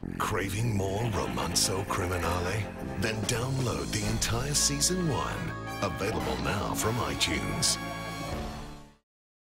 Craving more romanzo criminale? Then download the entire Season 1. Available now from iTunes.